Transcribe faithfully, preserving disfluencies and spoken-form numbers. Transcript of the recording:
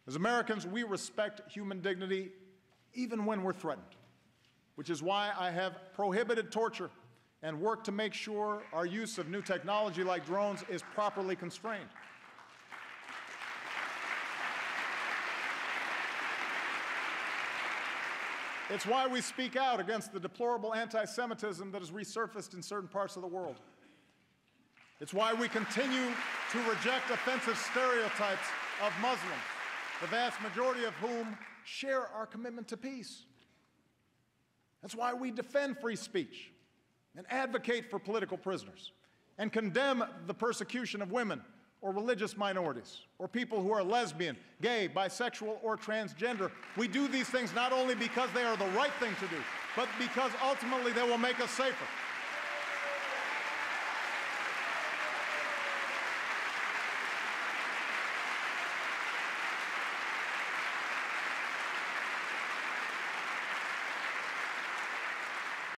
As Americans, we respect human dignity even when we're threatened, which is why I have prohibited torture and worked to make sure our use of new technology like drones is properly constrained. It's why we speak out against the deplorable anti-Semitism that has resurfaced in certain parts of the world. It's why we continue to reject offensive stereotypes of Muslims, the vast majority of whom share our commitment to peace. That's why we defend free speech and advocate for political prisoners and condemn the persecution of women or religious minorities or people who are lesbian, gay, bisexual, or transgender. We do these things not only because they are the right thing to do, but because ultimately they will make us safer.